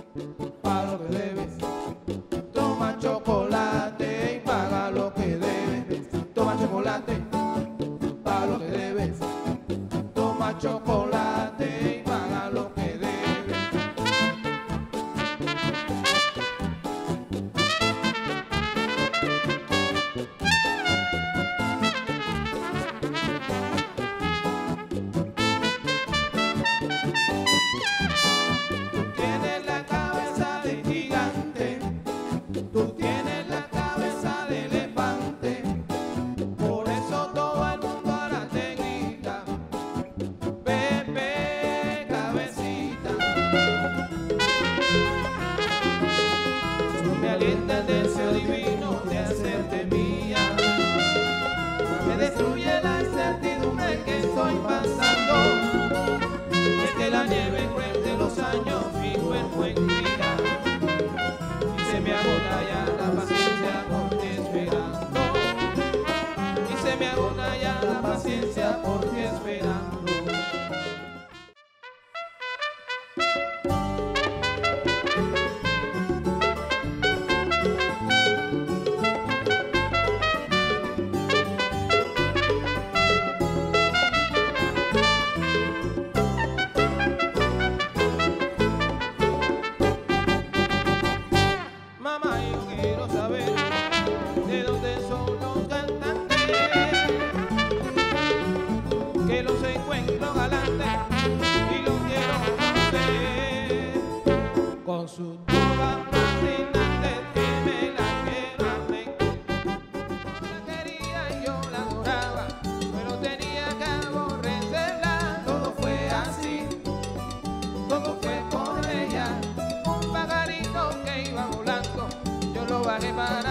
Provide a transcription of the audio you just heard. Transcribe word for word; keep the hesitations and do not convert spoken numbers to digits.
paga lo que debes. Toma chocolate y paga lo que debes. Toma chocolate, paga lo que debes. Toma chocolate y paga lo que debes. Tú tienes la cabeza de elefante, por eso todo el mundo ahora te grita, Pepe cabecita. Tú me alientas el deseo divino de hacerte mía, me destruye la incertidumbre que estoy pasando, es que la nieve cruel de los años mi cuerpo enfría. Me agota ya la paciencia por ti esperando, y se me agota ya la paciencia por ti esperando. Que los encuentro galantes y los quiero conocer con su toga fascinante que me la quiero hacer. La quería y yo la adoraba, pero tenía que aborrecerla. Todo fue así, todo fue por ella. Un pajarito que iba volando, yo lo bajé para